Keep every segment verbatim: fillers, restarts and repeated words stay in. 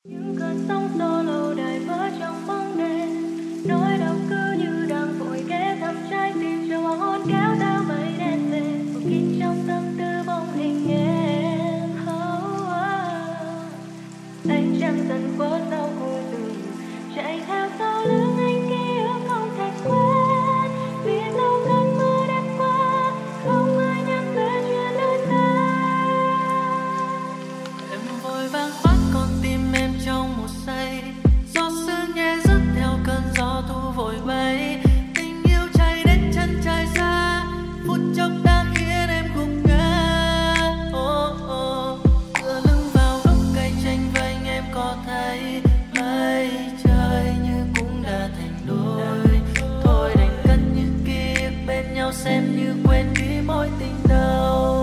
Những cơn sóng xô lâu đài vỡ trong bóng đêm, nỗi đau cứ như đang vội ghé thăm trái tim, cho hoàng hôn kéo theo mây đen về, phủ kín trong tâm tư bóng hình em. Oh, oh. Anh chẳng dần khuất sau khu rừng, chạy theo sau lưng anh, ký ức không thể quên. Vì sao cơn mưa đêm qua không ai nhắc về chuyện đôi ta. Em vội vàng khoác con tim em trong một giây, gió sương nhẹ rứt theo cơn gió thu vội bay. Tình yêu cháy đến chân trời xa, phút chốc đã khiến em gục ngã. Oh, oh. Tựa lưng vào gốc cây tranh vênh, em có thấy mây trời như cũng đã thành đôi. Thôi đành cất những ký ức bên nhau, xem như quên đi mối tình đầu.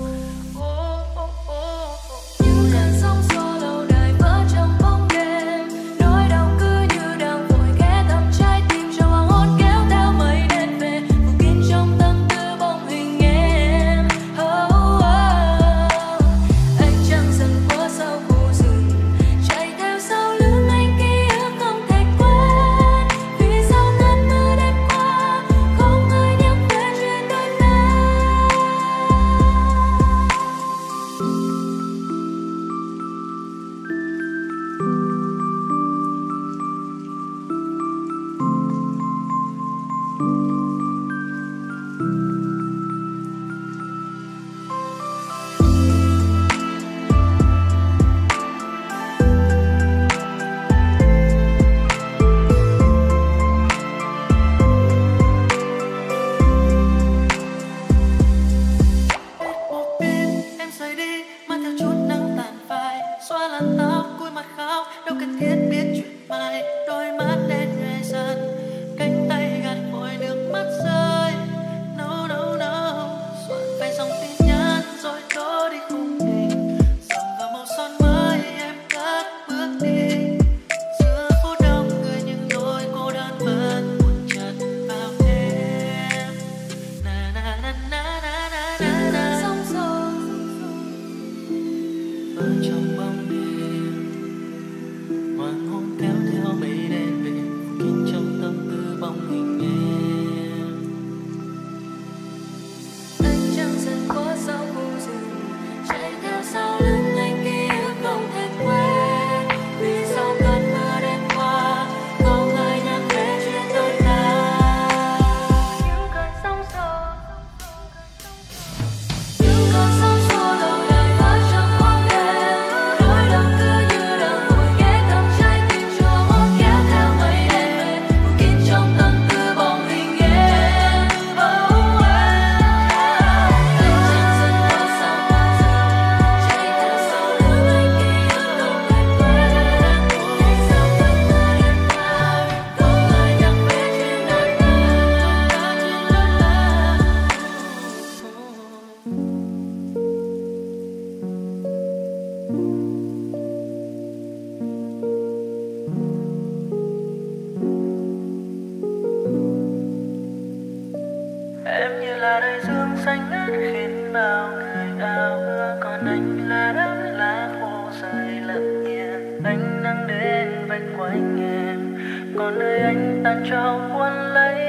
Em như là đại dương xanh ngát khiến bao người ao ước, còn anh là đám lá khô rơi lặng yên. Anh đang đến vây quanh em, còn nơi anh tan trong cuốn lấy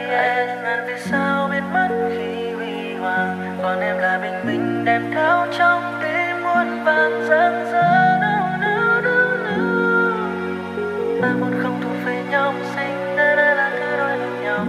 em. Ngàn vì sao biết mất khi huy hoàng, còn em là bình minh đem theo trong tim muôn vàn giấc mơ. No, no, no, no. Ta muốn không thuộc về nhau, sinh ra đã là thứ đôi được nhau.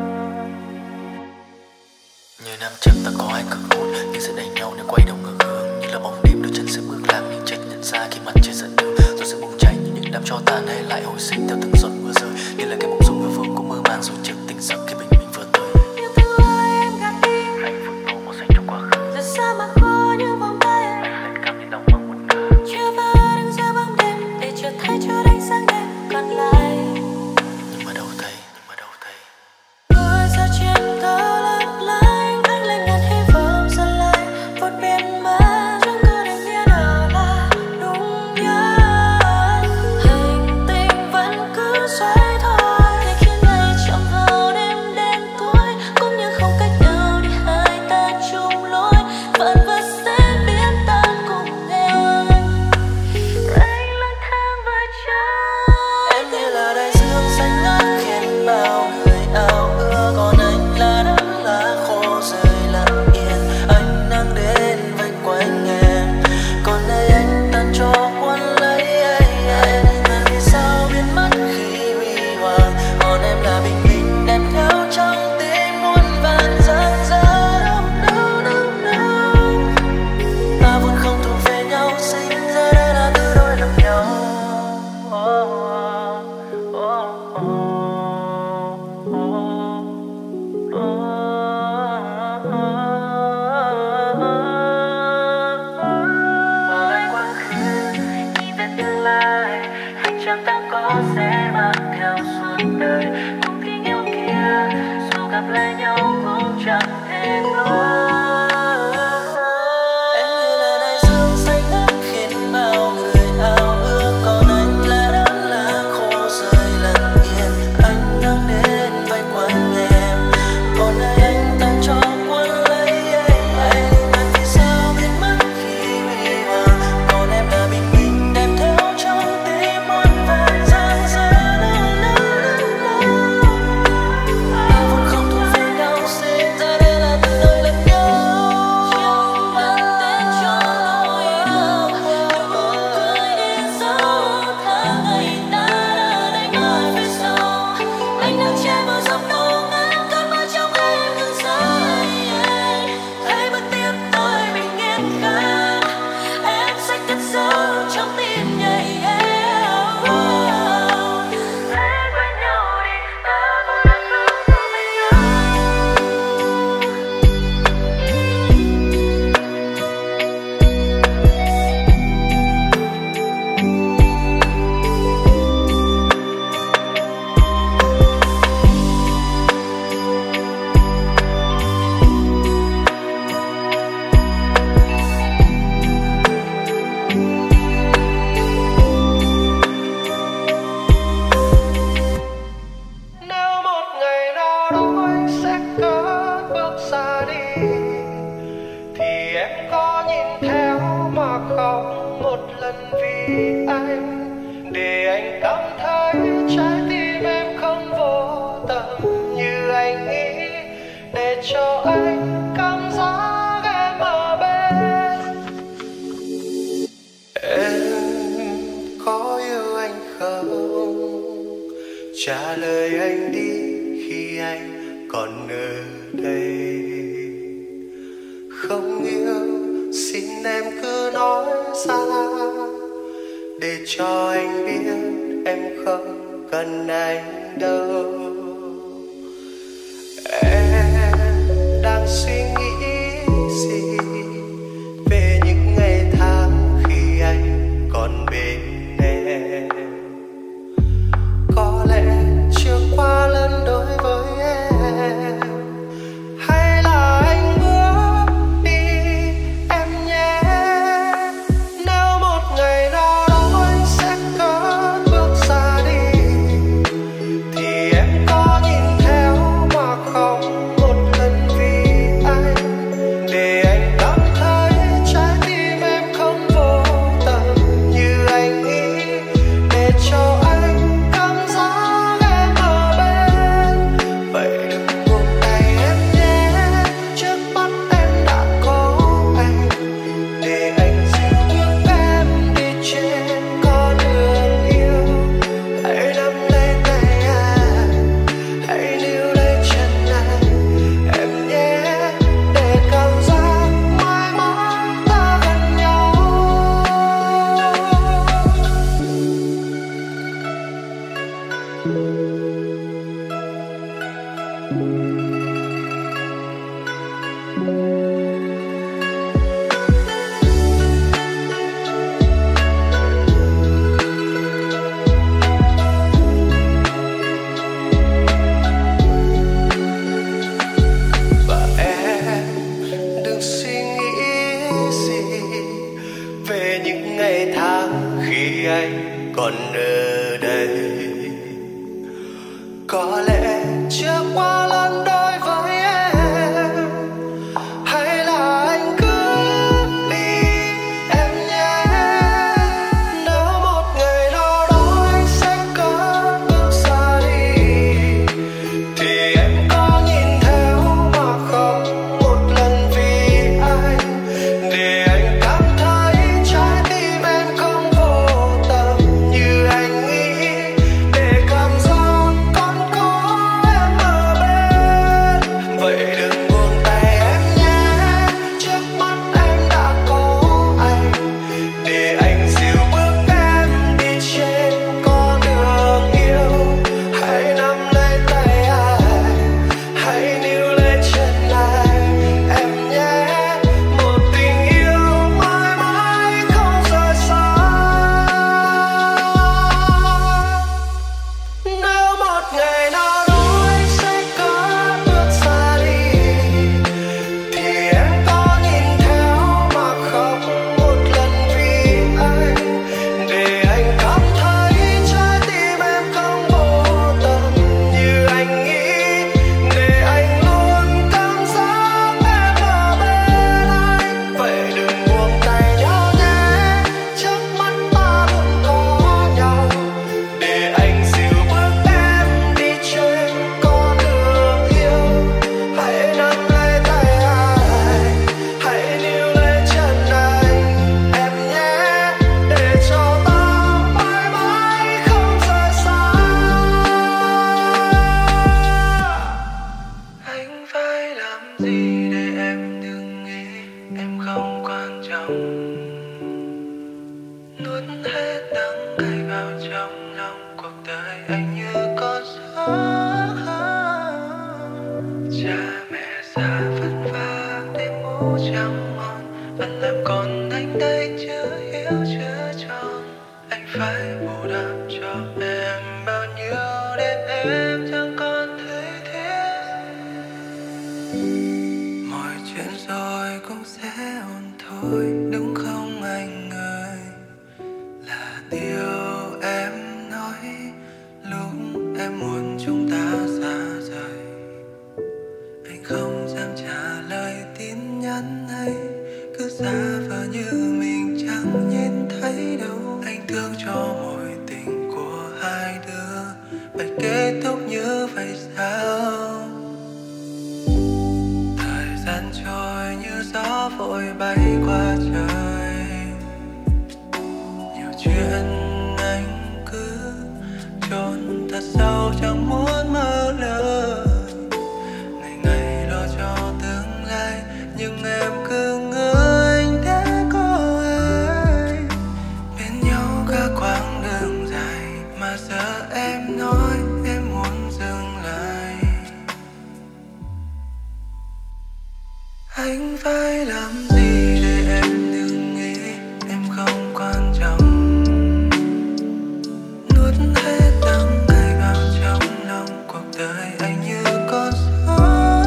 Như năm trước ta có ai cực hồn, nhưng sẽ đẩy nhau nếu quay đầu ngược hướng. Như là bóng đêm đôi chân sẽ bước lạc, nhưng trách nhận ra khi mặt trời dẫn đường. Rồi sẽ bùng cháy như những đám tro tàn hay lại hồi sinh theo từng giọt mưa rơi. Như là cái bóng rung vừa vương của mơ màng rồi chợt tỉnh giấc khi bình minh vừa tới. Yêu thương em gạt đi, hạnh phúc tô màu xanh trong quá khứ. giờ xa mà khô như vòng tay. Anh lại cảm thấy đau bằng một nửa. Chưa vỡ đứng giữa bóng đêm, để chợt thấy chút ánh sáng đêm còn lại. Nhưng mà đâu thấy, nhưng mà đâu thấy. Mưa rơi trên cao lấp lánh, anh lại ngàn hy vọng dần lại một biển mất. Chẳng có định nghĩa nào là đúng nhất. Hành tinh vẫn cứ xoay thôi. đó sẽ mang theo suốt đời. Cùng tình yêu kia dù gặp lại nhau cũng chẳng thể nuối. Trả lời anh đi khi anh còn ở đây. Không yêu xin em cứ nói ra để cho anh biết em không cần anh đâu. Em đang suy nghĩ gì về những ngày tháng khi anh còn bên em? Có lẽ chưa quá lớn đối với em, hay là anh bước đi em nhé. Nếu một ngày nào đó anh sẽ cất bước ra đi, thì em có nhìn theo mà không một lần vì anh, để anh cảm thấy trái tim em không vô tận như anh nghĩ, để cho anh còn ở đây. Có lẽ chưa quá lớn đối với em, hay là anh cứ đi em nhé. Nếu một ngày nào đó anh sẽ cất bước xa đi, thì em có nhìn theo mà không một lần vì anh, để anh cảm thấy trái tim em không vô tận như anh nghĩ, để cảm giác còn có em ở bên. đắp cho em bao nhiêu đến em chẳng còn thấy thiết. Mọi chuyện rồi cũng sẽ ổn thôi, đúng không anh ơi? Là điều em nói lúc em muốn chúng ta xa rời. Anh không dám trả lời tin nhắn ấy, cứ giả vờ như mình chẳng nhìn thấy đâu. Anh thương cho mối tình của hai đứa phải kết thúc như vậy sao? Thời gian trôi như gió vội bay qua trời, nhiều chuyện anh cứ chôn thật sâu chẳng muốn mở lời. Ngày ngày lo cho tương lai nhưng em cứ ngỡ anh đã có ai. Bên nhau cả quãng đường dài mà giờ em nói em muốn dừng lại. Anh phải làm gì để em đừng nghĩ em không quan trọng? Nuốt hết đắng cay vào trong lòng, cuộc đời anh như con số.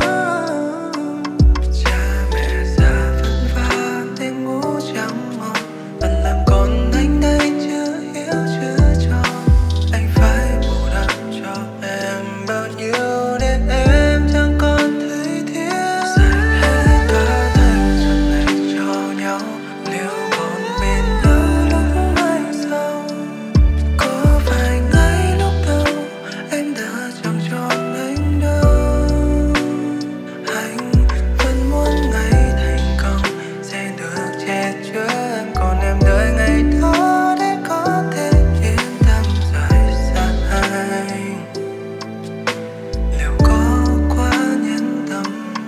Cha mẹ già vất vả để ngủ trắng mộng, vẫn làm con anh đây chưa hiểu chưa cho. Anh phải bù đắp cho em bao nhiêu để em chẳng còn thấy thiết. Dành hết cả thanh xuân này cho nhau, liệu còn bên nhau lúc mai sau? Có phải ngay lúc đầu em đã chẳng chọn anh đâu? Anh vẫn muốn ngày thành công sẽ được che chở em, còn em đợi ngày đó để có thể yên tâm rời xa anh. Liệu có quá nhân tâm?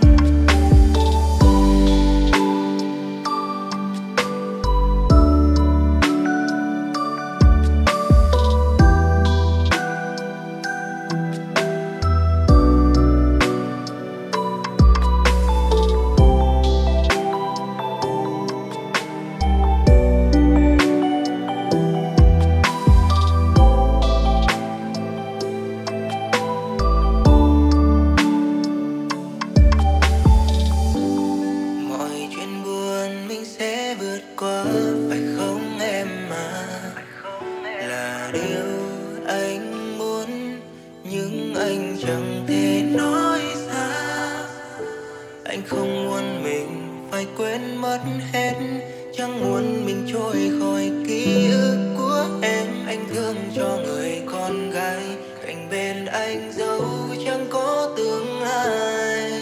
Mọi chuyện buồn mình sẽ vượt qua, phải không em mà? Là điều anh muốn nhưng anh chẳng thể nói ra. Anh không muốn mình phải quên mất hết, chẳng muốn mình trôi khỏi ký ức của em. Anh thương cho người con gái cạnh bên anh dẫu chẳng có tương lai.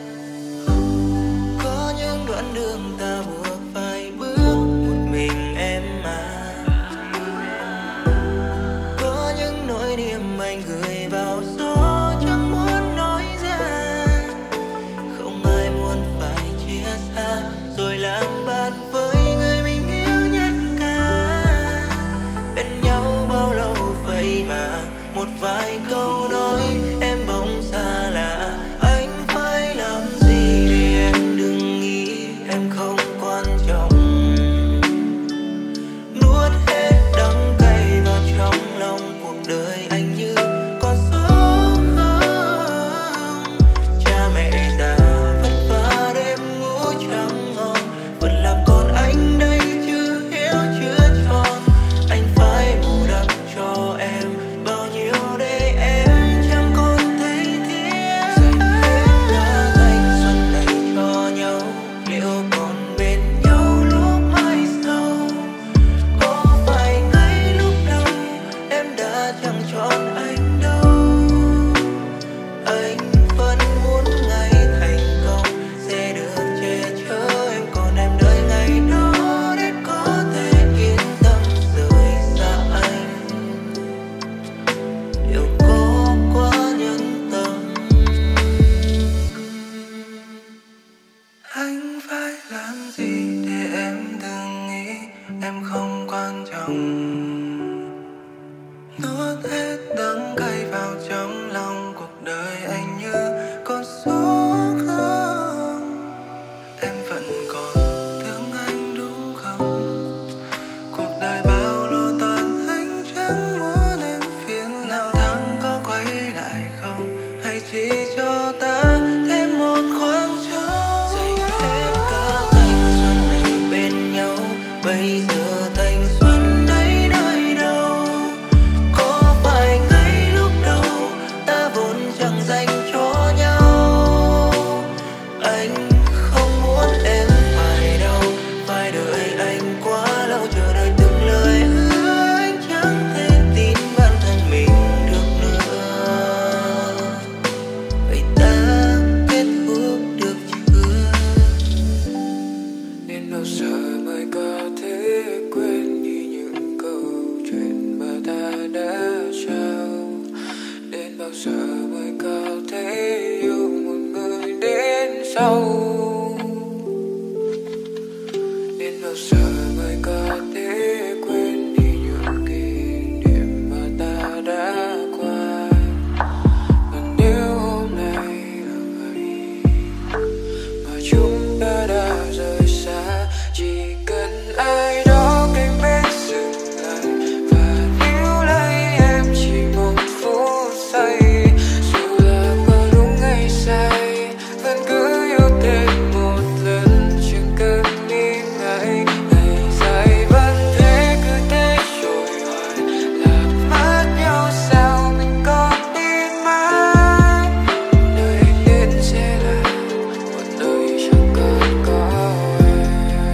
Có những đoạn đường ta buộc phải bước một mình em mà. Có những nỗi niềm anh gửi vào gió chẳng muốn nói ra. Không ai muốn phải chia xa rồi lãng bạn với người mình yêu nhất cả. Bên nhau bao lâu vậy mà một vài câu nói em bỗng xa lạ. Anh phải làm gì để em đừng nghĩ em không quan trọng? Nuốt hết đắng cay vào trong lòng, cuộc đời anh như con số không. Cha mẹ già vất vả đêm ngủ trắng ngon, vẫn làm con anh đây chưa hiểu chưa tròn. Anh phải bù đắp cho em bao nhiêu để em sau. Đến bao giờ mới có thể quên đi những kỷ niệm mà ta đã qua. Và nếu hôm nay là ngày mà chúng ta đã rời xa, chỉ cần ai đó cạnh bên dừng lại và níu lấy em chỉ một phút giây. Dù là có đúng hay sai, vẫn cứ yêu thêm một lần, chẳng cần nghĩ ngại. Ngày dài vẫn thế, cứ thế trôi hoài, làm mất nhau sao mình còn đi mãi. Nơi anh đến sẽ là một nơi chẳng còn có em.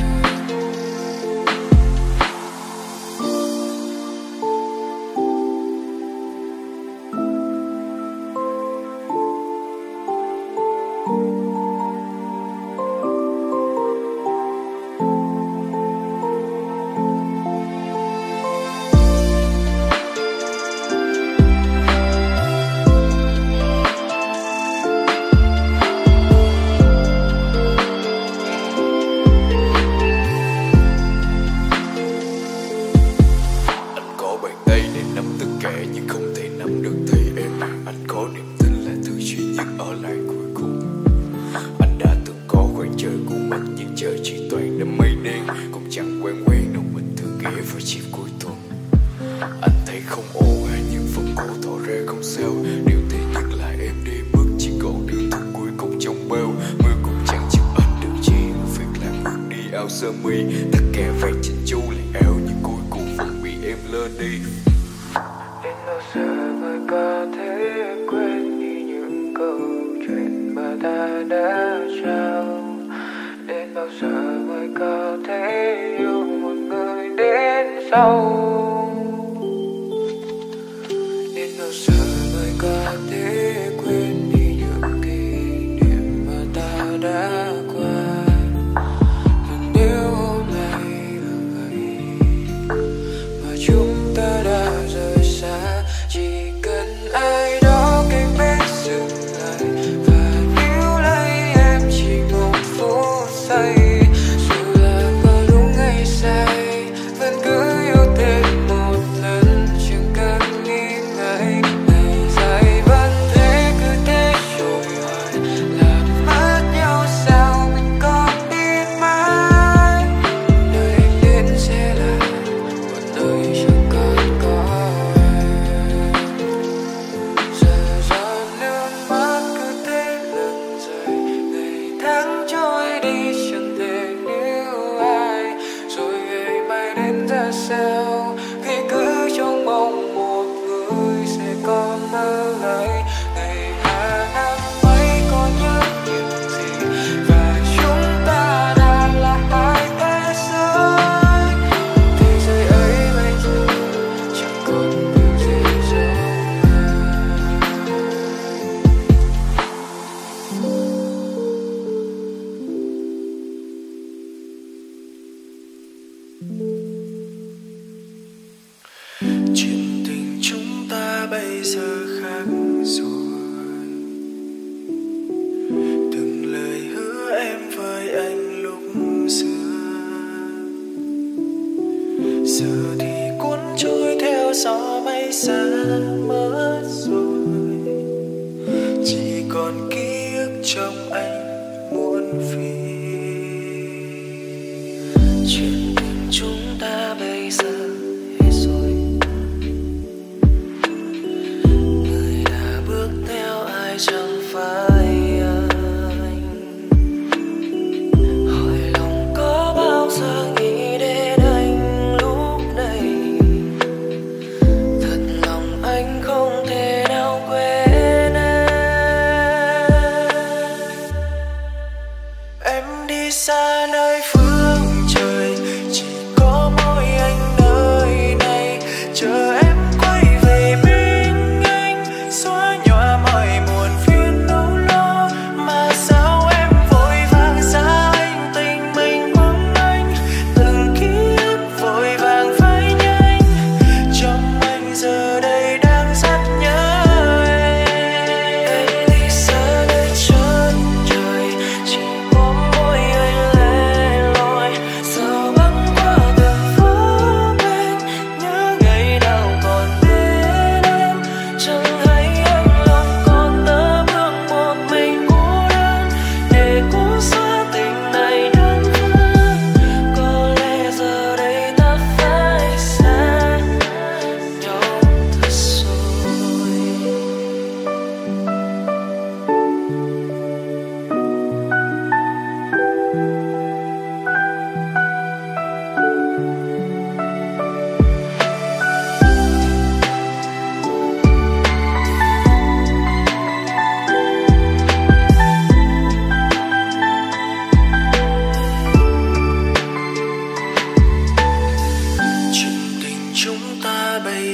Anh có bàn tay để nắm tất cả nhưng không thể nắm được tay em. Anh có niềm tin là thứ duy nhất ở lại cuối cùng. Anh đã từng có khoảng trời của mình nhưng trời chỉ toàn đám mây đen, cũng chẳng quen quen đâu mình thường ghé vào chiều cuối tuần. Anh thấy không ổn à, nhưng vẫn cố tỏ ra không sao. Điều tệ nhất là em đi mất, chỉ còn đường thương cuối cùng trong bao. Mưa cũng chẳng giúp anh được chi, việc là ngược đi áo sơ mi. Tất cả vàng chỉnh chu lại áo nhưng cuối cùng vẫn bị em lơ đi. Đến bao giờ mới có thể quên đi những câu chuyện mà ta đã trao. Đến bao giờ mới có thể yêu một người đến sau. Đến bao giờ mới có thể quên đi những kỷ niệm mà ta đã qua. Và nếu hôm nay là ngày mà chúng ta đã rời xa, chỉ cần ai đó cạnh bên dừng lại và níu lấy em chỉ một phút giây. Dù là có đúng hay sai, vẫn cứ yêu thêm một lần, chẳng cần nghĩ ngại. Ngày dài vẫn thế, cứ thế trôi hoài, làm mất nhau sao mình còn đi mãi. Nơi anh đến sẽ là một nơi chẳng còn có em. Giờ giọt nước mắt cứ thế lần dài, ngày tháng trôi đi chẳng thể níu ai. Rồi ngày mai đến ra sao, khi cứ trong mong một người sẽ còn mơ lại. Ngày hà năm ấy có nhớ điều gì, và chúng ta đã là hai thế giới. Thế giới ấy bây giờ chẳng còn điều gì giống ai. Chuyện tình chúng ta bây giờ khác rồi. Từng lời hứa em với anh lúc xưa, giờ thì cuốn trôi theo gió mây xa mất rồi. Chỉ còn ký ức trong anh muôn phiền. Chuyện tình chúng ta bây giờ hết rồi. Người đã bước theo ai chẳng phải anh. Hỏi lòng có bao giờ nghĩ đến anh lúc này. Thật lòng anh không thể nào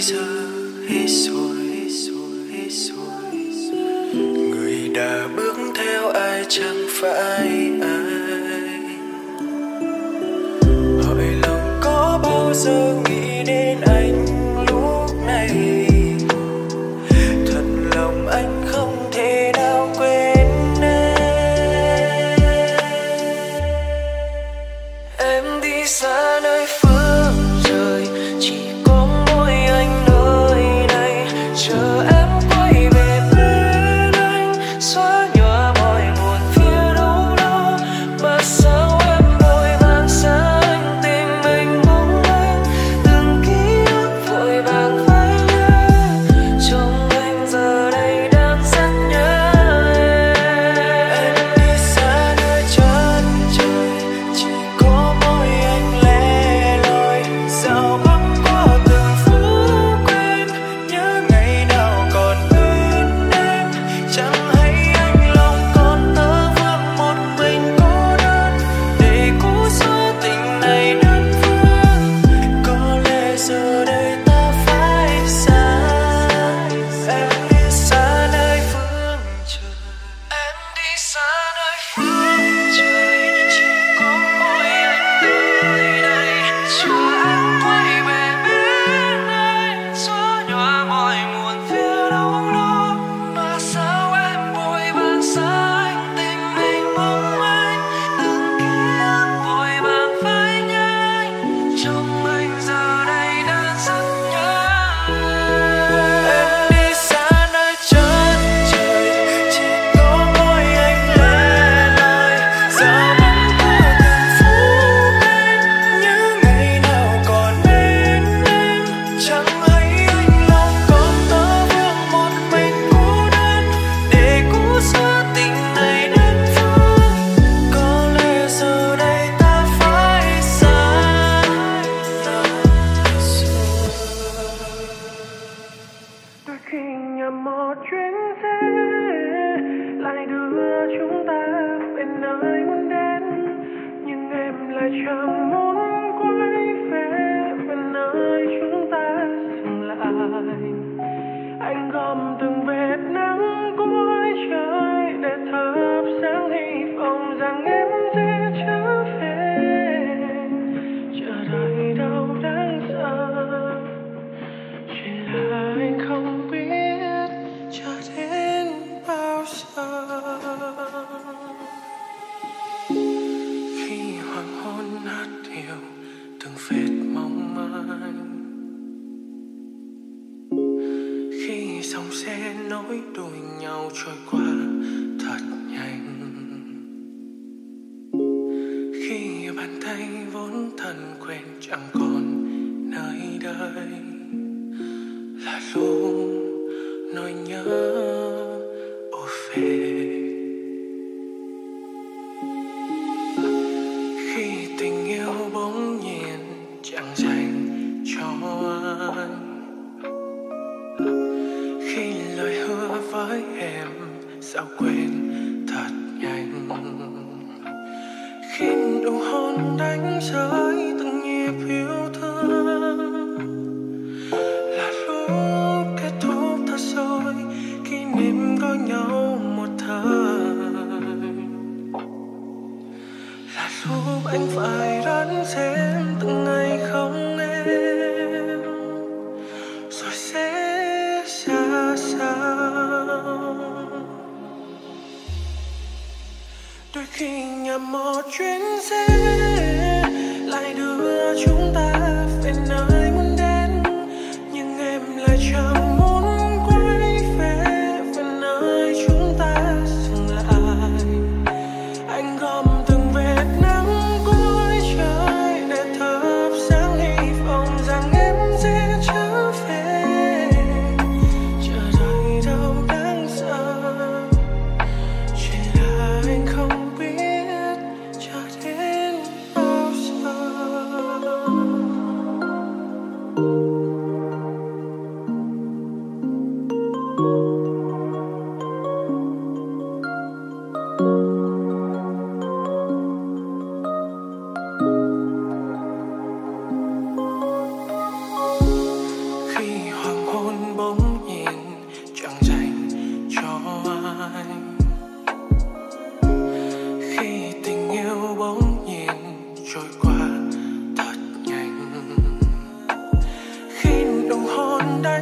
giờ hết rồi, hết rồi, hết rồi. Người đã bước theo ai chẳng phải ai. Hỏi lòng có bao giờ nghĩ đến anh lúc này. Thật lòng anh không thể nào quên em. Em đi xa nơi phương trời, chỉ có mỗi anh nơi này. Chờ em quay về bên anh, xóa nhòa mọi buồn phía đâu đó. Mà sao em vội vàng xa anh, tìm mình mong anh. Từng ký ức vội vàng phai nhạt, trong anh giờ đây đang rất nhớ em. Em đi xa nơi chân trời, chỉ có mỗi anh lẻ loi. Dạo băng qua từng phố quen, nhớ ngày nào còn bên em. Chẳng hay anh lòng còn tơ vương một mình cô đơn, để cố xóa tình này đơn phương. Có lẽ giờ đây ta phải xa. Em đi xa nơi phương trời, em đi xa nơi phương trời, chỉ có mỗi anh nơi đây. Chờ em quay về bên anh, xóa nhòa mọi muộn phiền đâu đó. Mà sao em vội vàng xa anh, tìm mình mong anh. Từng ký ức vội vàng phai nhanh, trong anh giờ đây đã rất nhớ em. Em đi xa nơi chân trời, chỉ có mỗi anh lẻ loi. Dạo băng qua từng phố quen, nhớ ngày nào còn bên em. Chẳng hay anh lòng còn tơ vương một mình cô đơn, để cố xóa tình này đơn phương. Có lẽ giờ đây ta phải xa, ta rồi. Đôi khi nhầm một chuyến xe lại đưa chúng ta về nơi muốn đến, nhưng em lại chẳng muốn quay về về nơi chúng ta dừng lại. Anh gom từng vệt nắng cuối trời để thắp sáng hy vọng rằng em sẽ trở về. Chờ đợi đâu đáng sợ, chỉ là anh không biết chờ đến bao giờ. Khi hoàng hôn hát hiu từng vệt mong manh, khi dòng xe nối đuôi nhau trôi qua thật nhanh, khi bàn tay vốn thân quen chẳng còn nơi đây, là lúc nỗi nhớ ùa về. Khi tình yêu bỗng nhiên chẳng dành cho anh, khi lời hứa với em sao quên thật nhanh, khi nụ hôn đánh rơi từng nhịp yêu thương, là lúc kết thúc thật rồi kỷ niệm có nhau một thời, là lúc anh phải đón xem từng ngày không em, rồi sẽ ra sao. Đôi khi nhầm một chuyến xe lại đưa chúng ta về nơi muốn đến, nhưng em lại chẳng muốn quay về về nơi chúng ta dừng lại. Anh gom từng vệt nắng cuối trời để thắp sáng hy vọng rằng em sẽ trở về. Chờ đợi đâu đáng sợ, chỉ là anh không biết chờ đến bao giờ.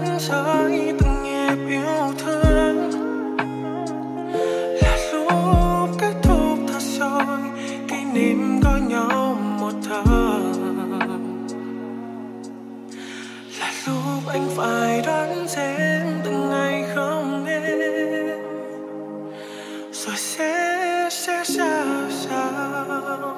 đánh rơi từng nhịp yêu thương, là lúc kết thúc thật rồi kỷ niệm có nhau một thời, là lúc anh phải đón xem từng ngày không em, rồi sẽ sẽ ra sao.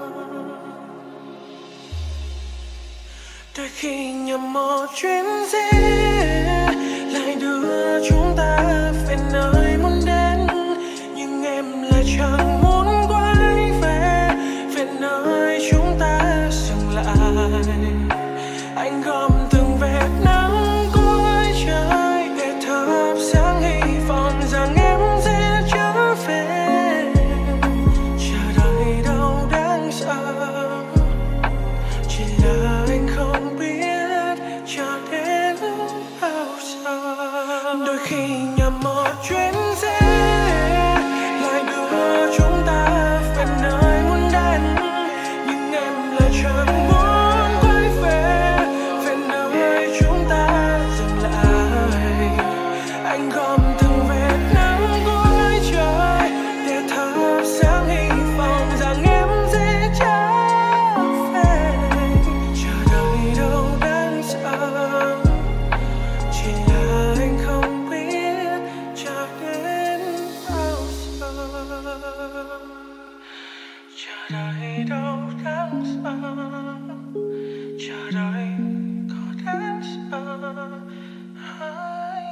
Đôi khi nhầm một chuyến xe lại đưa chúng ta về nơi muốn đến, nhưng em lại chẳng muốn quay về về nơi chúng ta dừng lại. Anh gom từng vệt nắng cuối trời để thắp sáng hy vọng rằng em sẽ trở về. Chờ đợi đâu đáng sợ, chỉ là anh không biết chờ đến bao giờ. Đôi khi nhầm một chuyến xe lại đưa chúng ta về nơi muốn đến, nhưng em lại chẳng muốn quay về về nơi chúng ta dừng lại. Anh gom từng vệt nắng cuối trời để thắp sáng hy vọng rằng em sẽ trở về. Chờ đợi đâu đáng sợ, chỉ là anh không biết chờ đến bao giờ. Chờ đợi đâu đáng sợ, chờ đợi có đáng sợ hay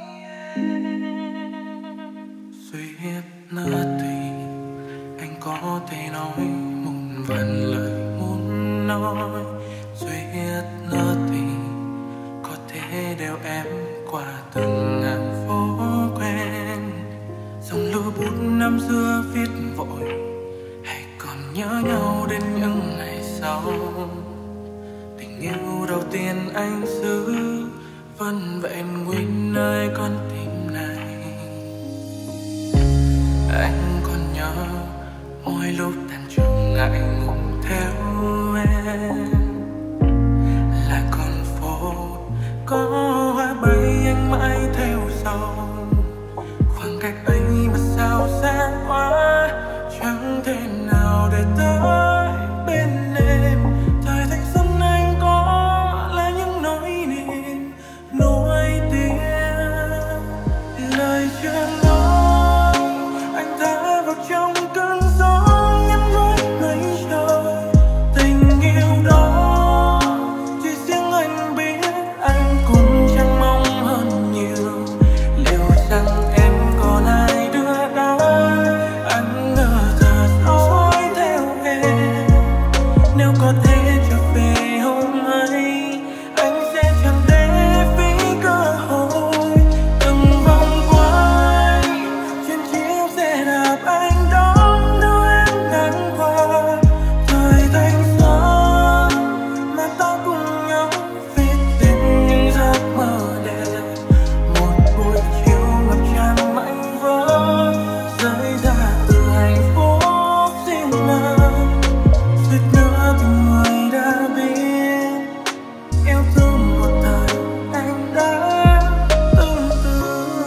duyên nỡ tình. Anh có thể nói một vạn lời muốn nói, duyên nỡ tình có thể đeo em qua từng ngàn phố quen. Dòng lưu bút năm xưa viết vội, hay còn nhớ nhau đến những ngày sau. Tình yêu đầu tiên anh giữ vẫn vẹn nguyên nơi con tim này. Anh còn nhớ mỗi lúc tan trường ngại ngùng theo em, là con phố có hoa bay anh mãi theo sau. Khoảng cách ấy mà sao xa quá, chẳng thể nào để tới bên em. Thời thanh xuân anh có là những nỗi niềm nỗi tiếc. Lời chưa nói anh thả vào trong cơn gió nhắn với mây trời. Tình yêu đó chỉ riêng anh biết, anh cũng chẳng mong hơn nhiều. Liệu rằng em còn ai đưa đón, anh ngờ thật dõi theo em. Nếu có thể trở về hôm ấy, anh sẽ chẳng để phí cơ hội. Từng vòng quay trên chiếc xe đạp anh đón đưa em ngang qua. Thời thanh xuân mà ta cùng nhau viết lên những giấc mơ đẹp. Một buổi chiều ngập tràn mảnh vỡ rơi ra từ hạnh phúc riêng mình. Suýt nữa tình người đã biết yêu thương một thời anh đã từng từ.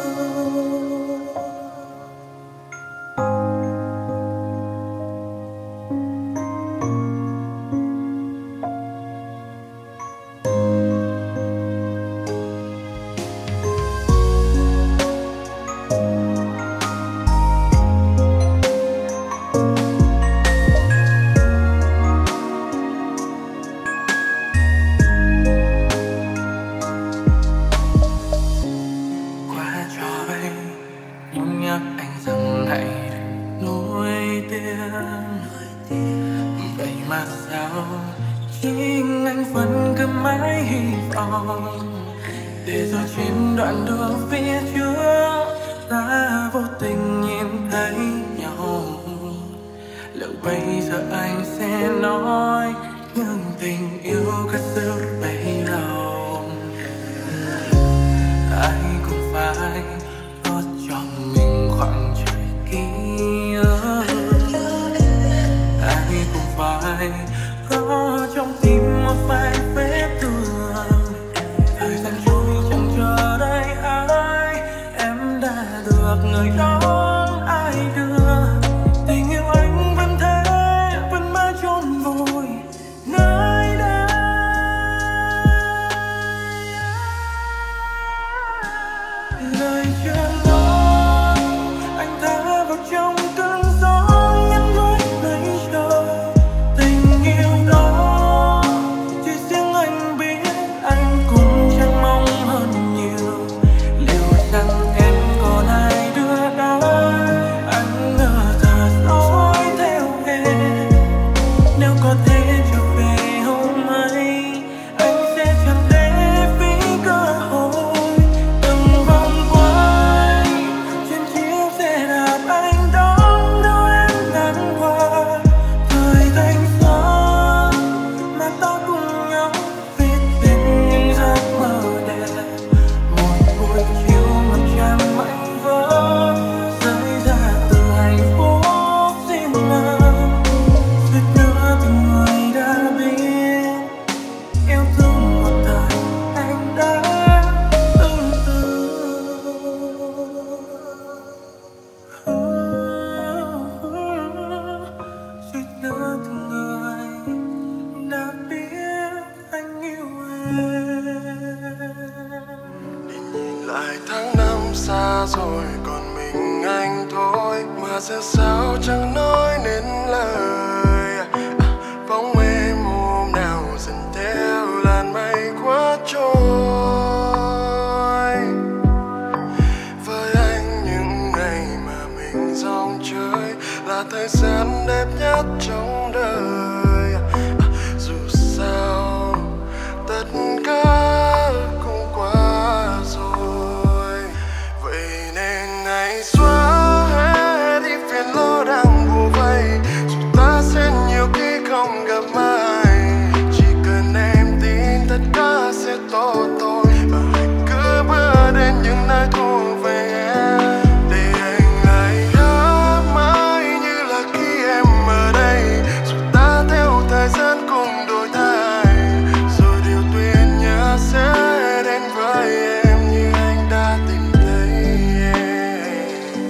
Qua cho bay nhưng nhắc anh rằng hãy đừng nuối tiếc. Vậy mà sao chính anh vẫn cứ mãi hy vọng, để rồi trên đoạn đường phía trước ta vô tình nhìn thấy nhau. Liệu bây giờ anh sẽ nói những tình yêu cất giữ bấy lâu. Ai cũng phải có cho mình khoảng trời ký ức. Ai cũng phải có trong tim một vài vết thương. Thời gian trôi chẳng chờ đợi người đón ai đưa. Tình yêu anh vẫn thế, vẫn mãi chôn vùi nơi đây. Lời chưa nói anh thả vào trong cơn gió nhắn nói lấy trời. Tình yêu đó chỉ riêng anh biết, anh cũng chẳng mong hơn nhiều. Liệu rằng em còn ai đưa đón? Anh ngờ thật dối theo em. Nếu có thể trở về hôm ấy, anh sẽ chẳng để phí cơ hội. Từng vòng quay trên chiếc xe đạp anh đón đâu em ngàn qua. Thời thanh xuân mà ta cùng nhau viết tên những giấc mơ đẹp. Một buổi chiều ngập tràn mảnh vỡ rơi ra từ hạnh phúc riêng mình. Suýt nữa thì người đã biết yêu thương một thời anh đã từng từ. Suýt nữa thì người đã biết anh yêu em. Đi nhìn lại tháng năm xa rồi còn mình anh thôi, mà giờ sao chẳng nói nên lời. À, bóng em hôm nào dần theo làn mây khuất trôi. Với anh những ngày mà mình dòng chơi là thời gian đẹp nhất trong đời. À, dù sao tất cả cũng qua rồi, vậy nên ngày xóa hết đi phiền lo đang bủa vây. Dù ta sẽ nhiều khi không gặp ai, chỉ cần em tin tất cả sẽ tốt thôi. Và hãy cứ bước đến những nơi thuộc về em, để anh lại hát mãi như là khi em ở đây. Dù ta theo thời gian cùng đổi thay, rồi điều tuyệt nhất sẽ đến với em như anh đã tìm thấy em.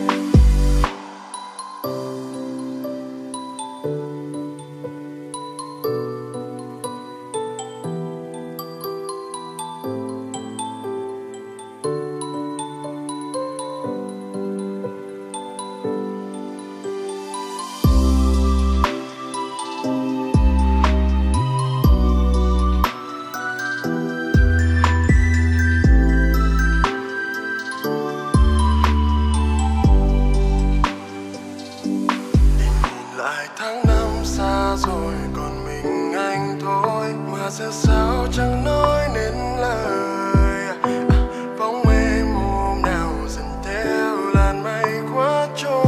Lại tháng năm xa rồi còn mình anh thôi, mà giờ sao chẳng nói nên lời. À, bóng em hôm nào dần theo làn mây khuất trôi.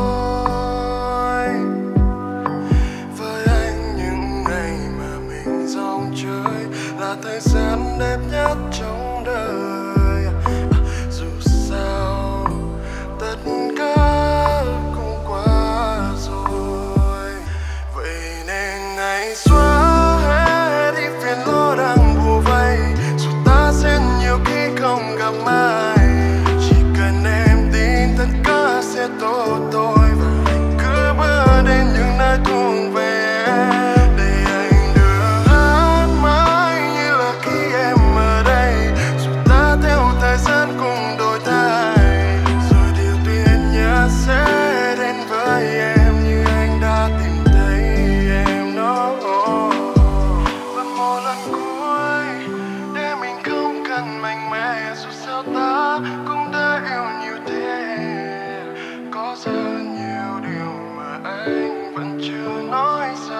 Với anh những ngày mà mình dòng chơi là thời gian đẹp nhất trong đời. À, dù sao tất cả cũng qua rồi, vậy nên ngày xóa hết đi phiền lo đang bủa vây. Dù ta sẽ nhiều khi không gặp ai, chỉ cần em tin tất cả sẽ tốt thôi. Và hãy cứ bước đến những nơi thuộc về em, để anh đưa hát mãi như là khi em ở đây. Dù ta theo thời gian cùng đổi thay, rồi điều tuyệt nhất sẽ đến với em như anh đã tìm thấy em. Nó vẫn một lần cuối để mình không cần mạnh mẽ. Dù sao ta cũng đã yêu nhiều thế, có rất nhiều điều mà anh vẫn chưa nói ra.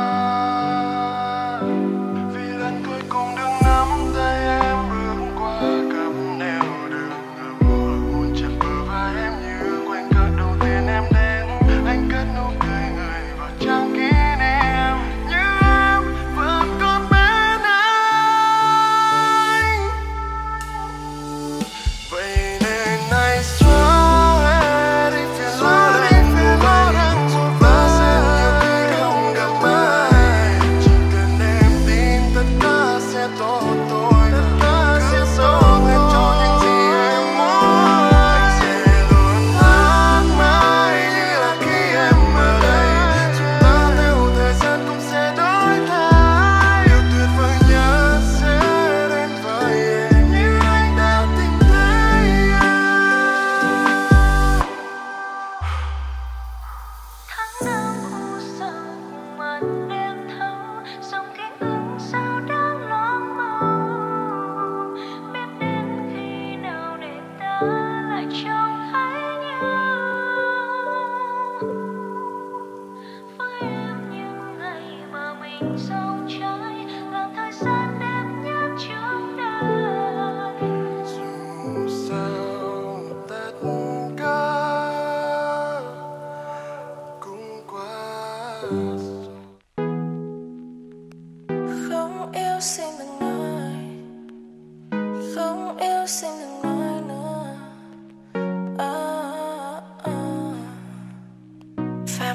Vì lần cuối cùng được nắm tay em bước qua cặp nẻo đường ngầm, hồi buồn chợt bờ vai em như quanh cơn đầu tiên em đến. Anh cất nụ cười người vào trang kỷ niệm, như em vẫn còn bên anh. Vậy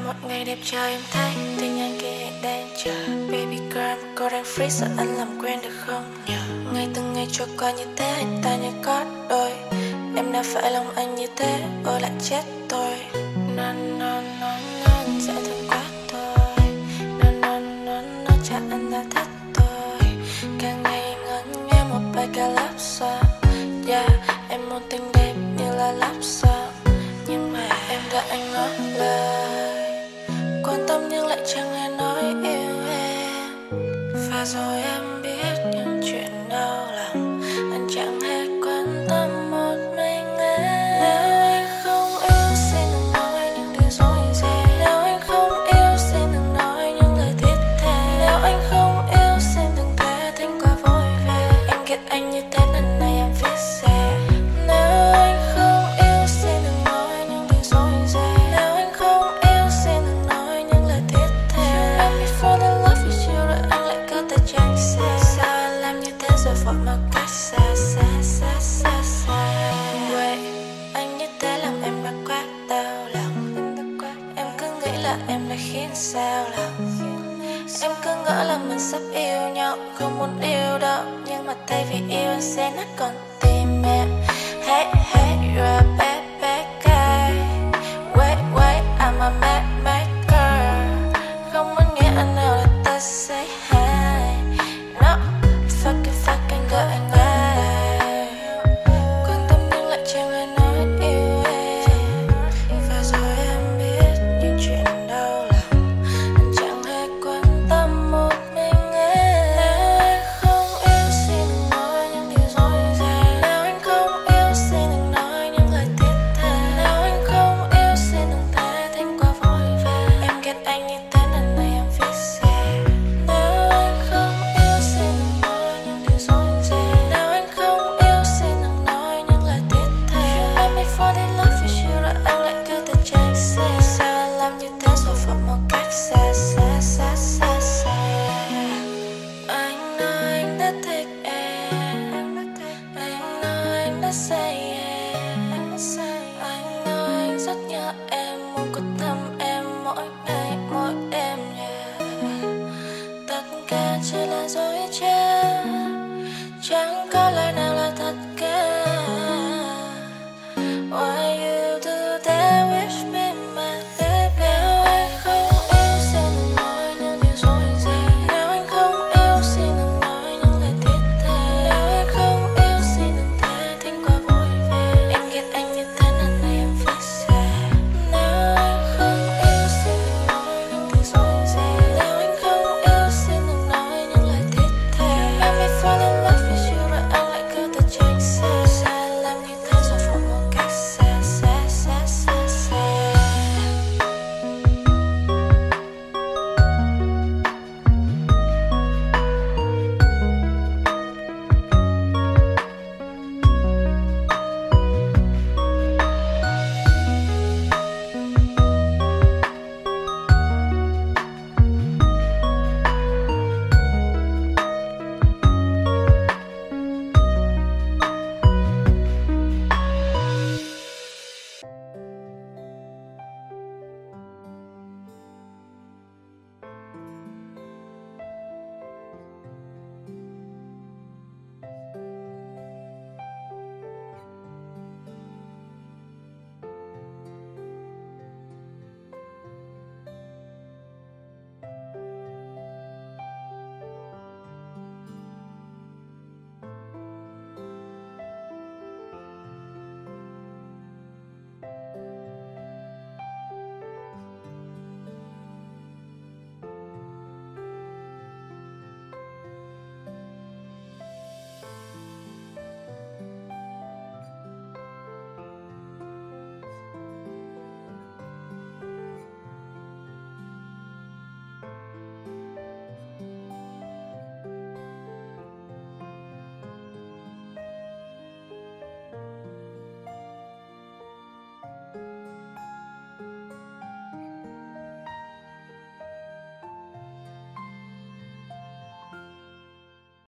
một ngày đẹp trời em thấy tin nhắn kia hẹn đang chờ. Baby girl cô đang free sợ anh làm quen được không nhờ. Ngày từng ngày trôi qua như thế hai ta như có đôi. Em đã phải lòng anh như thế ôi lại chết tôi. No no no no dễ thương quá thôi. No no no no chắc anh đã thích tôi. Càng ngày ngẩn nghe một bài ca love song. Yeah em muốn tình đẹp như là love song. Nhưng mà em đã anh ngỏ lời quan tâm nhưng lại chẳng hề nói yêu em. Và rồi em biết những chuyện đau lòng anh chẳng hề quan tâm một mình em. Nếu anh không yêu xin đừng nói những điều dối ren. Nếu anh không yêu xin đừng nói những lời thiết tha. Nếu anh không yêu xin đừng thể thinh quá vội vàng. Em ghét anh như thế lần này em viết ra. Nếu anh không yêu xin đừng nói những điều dối ren. Nếu anh không yêu xin đừng nói những lời thiết tha. Anh bị fall in love with you rồi anh lại cứ tay tránh xa. Sao anh làm như thế rồi vội mà cách xa xa xa xa xa. Wait, anh như thế làm em đã quá đau lòng. Em cứ nghĩ là em đã khiến sao lòng. Em cứ ngỡ là mình sắp yêu nhau, không muốn yêu đâu. Nhưng mà thay vì yêu anh sẽ nát con